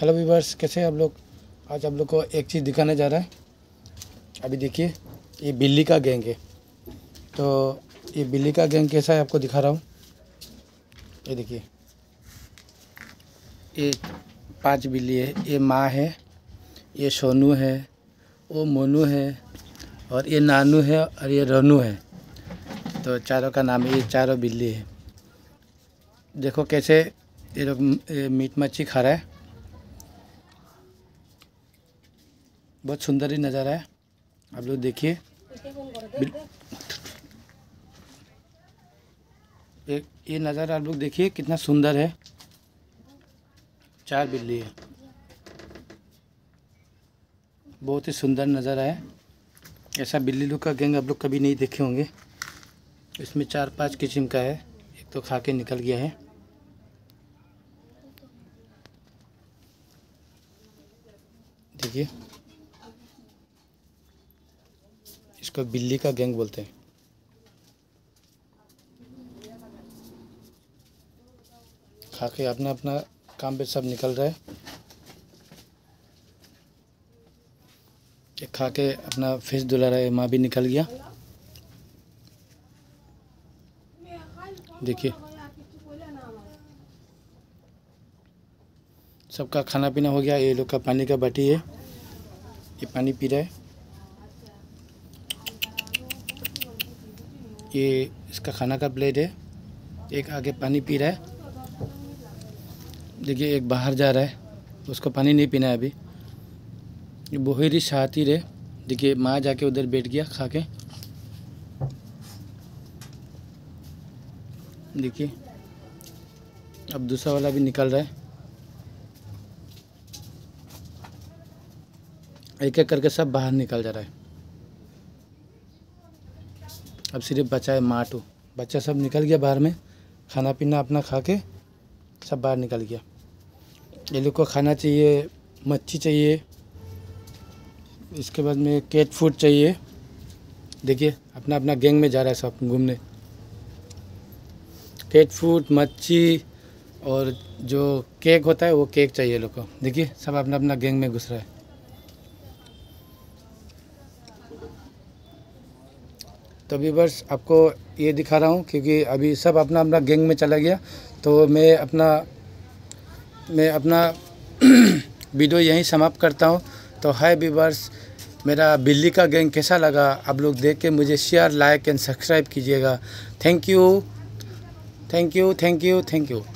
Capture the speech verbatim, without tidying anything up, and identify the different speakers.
Speaker 1: Hello viewers, कैसे हैं आप लोग। आज आप लोग को एक चीज़ दिखाने जा रहा है। अभी देखिए, ये बिल्ली का गैंग है। तो ये बिल्ली का गैंग कैसा है आपको दिखा रहा हूँ। ये देखिए, ये पांच बिल्ली है। ये माँ है, ये सोनू है, वो मोनू है, और ये नानू है, और ये रनू है। तो चारों का नाम है, ये चारों बिल्ली है। देखो कैसे ये लोग मीट मच्छी खा रहा है। बहुत सुंदर ही नज़ारा है, आप लोग देखिए। एक ये नज़ारा आप लोग देखिए कितना सुंदर है। चार बिल्ली है, बहुत ही सुंदर नज़ारा है। ऐसा बिल्ली लोग का गैंग आप लोग कभी नहीं देखे होंगे। इसमें चार पांच किस्म का है। एक तो खा के निकल गया है। देखिए, इसको बिल्ली का गैंग बोलते हैं। खा के अपना अपना काम पे सब निकल रहा है। ये खा के अपना फेस धुला रहा है। माँ भी निकल गया। देखिए, सबका खाना पीना हो गया। ये लोग का पानी का बाटी है, ये पानी पी रहा है। ये इसका खाना का प्लेट है। एक आगे पानी पी रहा है। देखिए, एक बाहर जा रहा है, उसको पानी नहीं पीना है अभी। ये बोहरी शातिर है। देखिए, माँ जाके उधर बैठ गया खा के। देखिए, अब दूसरा वाला भी निकल रहा है। एक एक करके सब बाहर निकल जा रहा है। अब सिर्फ बचा है माटू। बच्चा सब निकल गया बाहर में, खाना पीना अपना खा के सब बाहर निकल गया। ये लोग को खाना चाहिए, मच्छी चाहिए, इसके बाद में कैट फूड चाहिए। देखिए, अपना अपना गैंग में जा रहा है सब घूमने। कैट फूड, मच्छी और जो केक होता है वो केक चाहिए लोग को। देखिए, सब अपना अपना गैंग में घुस रहा है। तो व्यूअर्स, आपको ये दिखा रहा हूँ क्योंकि अभी सब अपना अपना गैंग में चला गया। तो मैं अपना मैं अपना वीडियो यहीं समाप्त करता हूँ। तो हाय व्यूअर्स, मेरा बिल्ली का गैंग कैसा लगा आप लोग देख के मुझे शेयर, लाइक एंड सब्सक्राइब कीजिएगा। Thank you thank you thank you thank you.